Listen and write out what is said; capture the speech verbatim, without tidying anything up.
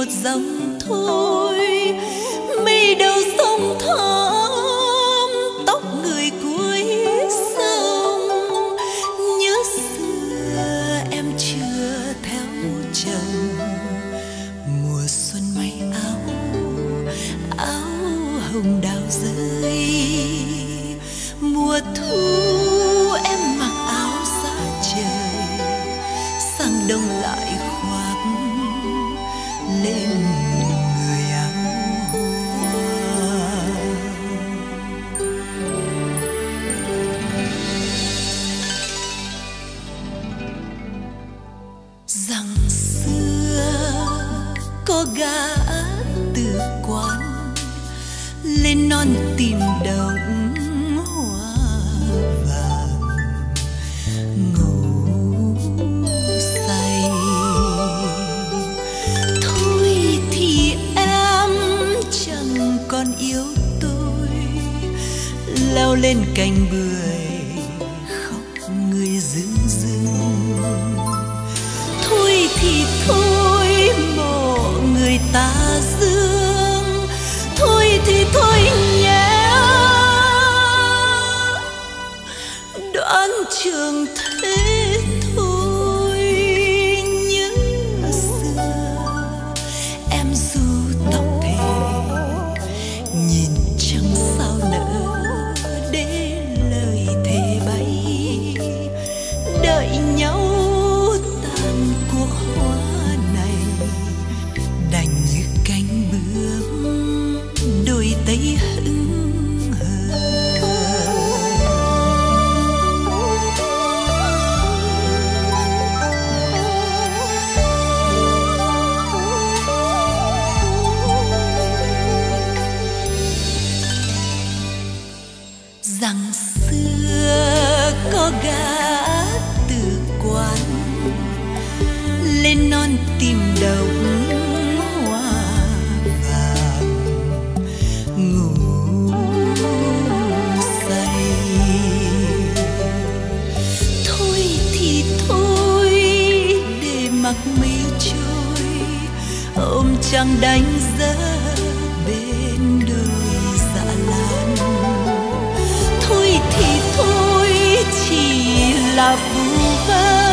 một dòng thôi. Mây đầu sông thắm tóc người cuối sông. Nhớ xưa em chưa theo chồng, mùa xuân may áo áo hồng đào rơi. Mùa thu em mặc áo xa trời, sang đông lại khoác lên người áo hoa. Rằng xưa có gã từ quán lên non tìm đồng hoa vàng ngủ say. Thôi thì em chẳng còn yêu tôi, leo lên cành bưởi khóc người rưng rưng. Thôi thì thôi mộ người ta dương, thôi thì thôi nhé đoạn trường thế thôi. Nhớ xưa em ru tóc thề, nhìn trăng sao nở để lời thề bay. Đợi nhau tàn cuộc hoa này, đành như cánh bướm đôi tay hững hờ. Rằng xưa có gã từ quán lên non tìm đồng hoa vàng ngủ say. Thôi thì thôi để mặc mây trôi, ôm trăng đánh giấc bên đôi dạ lan. Thôi thì thôi chỉ là vu vơ,